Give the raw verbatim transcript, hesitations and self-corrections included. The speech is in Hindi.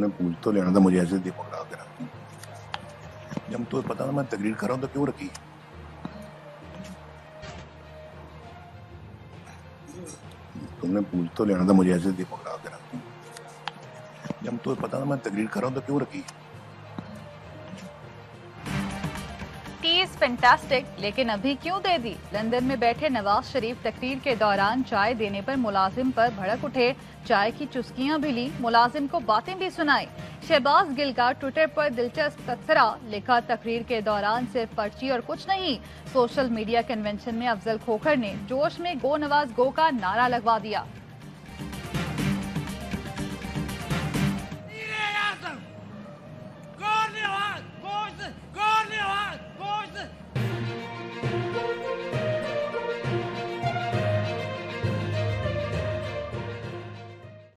तुमने पूछ तो लेना था मुझे, ऐसे दे पकड़ा के रखती। जब तुम्हें पता था मैं तकरीर कर रहा हूँ तो क्यों रखी? तुमने पूछ तो लेना था मुझे, ऐसे दे पकड़ा के रखती। जब तुम्हें पता था मैं तकरीर कर रहा हूँ तो क्यों रखी? टी इज फैंटास्टिक, लेकिन अभी क्यों दे दी? लंदन में बैठे नवाज शरीफ तकरीर के दौरान चाय देने पर मुलाजिम पर भड़क उठे। चाय की चुस्कियां भी ली, मुलाजिम को बातें भी सुनाई। शहबाज गिल का ट्विटर पर दिलचस्प तबसरा लिखा, तकरीर के दौरान सिर्फ पर्ची और कुछ नहीं। सोशल मीडिया कन्वेंशन में अफजल खोखर ने जोश में गो नवाज गो का नारा लगवा दिया।